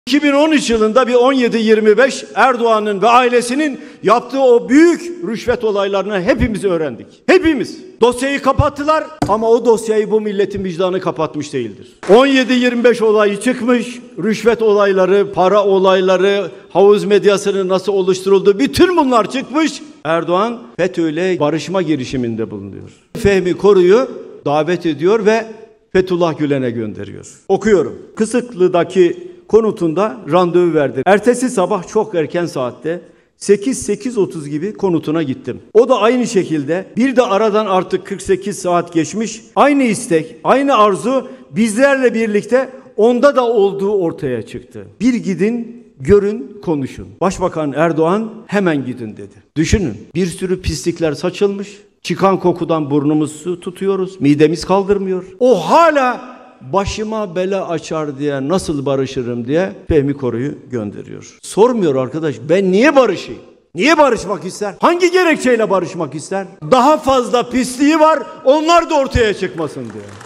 2013 yılında bir 17-25 Erdoğan'ın ve ailesinin yaptığı o büyük rüşvet olaylarını hepimiz öğrendik. Hepimiz. Dosyayı kapattılar ama o dosyayı bu milletin vicdanı kapatmış değildir. 17-25 olayı çıkmış, rüşvet olayları, para olayları, havuz medyasının nasıl oluşturulduğu, bütün bunlar çıkmış. Erdoğan FETÖ'yle barışma girişiminde bulunuyor. Fehmi Koru'yu davet ediyor ve Fethullah Gülen'e gönderiyor. Okuyorum. Kısıklı'daki konutunda randevu verdi. Ertesi sabah çok erken saatte 8-8:30 gibi konutuna gittim. O da aynı şekilde, bir de aradan artık 48 saat geçmiş. Aynı istek, aynı arzu bizlerle birlikte onda da olduğu ortaya çıktı. Bir gidin, görün, konuşun. Başbakan Erdoğan hemen gidin dedi. Düşünün, bir sürü pislikler saçılmış. Çıkan kokudan burnumuzu tutuyoruz, midemiz kaldırmıyor. O hala başıma bela açar diye, nasıl barışırım diye Fehmi Koru'yu gönderiyor. Sormuyor arkadaş, ben niye barışayım? Niye barışmak ister? Hangi gerekçeyle barışmak ister? Daha fazla pisliği var, onlar da ortaya çıkmasın diyor.